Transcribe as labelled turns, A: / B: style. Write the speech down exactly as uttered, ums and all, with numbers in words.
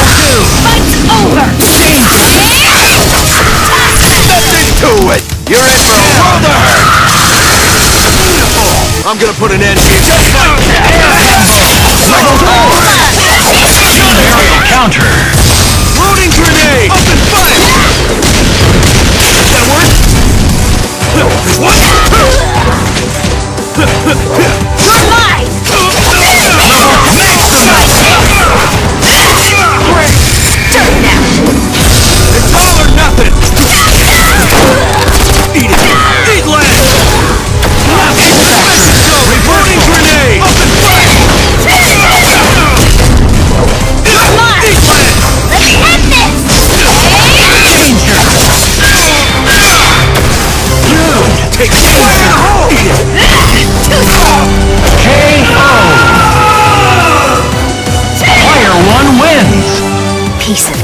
A: Fight's over!
B: Nothing to it! You're in for a world of hurt! Beautiful! I'm gonna put an end to you just like that!
C: Aerial counter!
B: Loading grenade! Open fire! That work? What?
A: You're mine! Dirt now!
B: It's all or nothing! Eat it! Eat lead! Reverting grenade! Open fire!
A: You're mine!
B: Eat lead!
A: Let's end this!
C: Danger! Dude!
B: Take fire in the hole! Eat it!
A: Too slow!
C: K O! Player one wins!
A: Piece of